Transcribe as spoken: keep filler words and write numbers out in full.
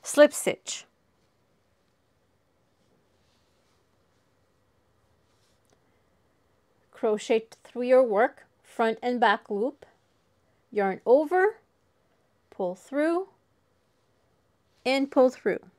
slip stitch. Crochet through your work, front and back loop, yarn over, pull through, and pull through.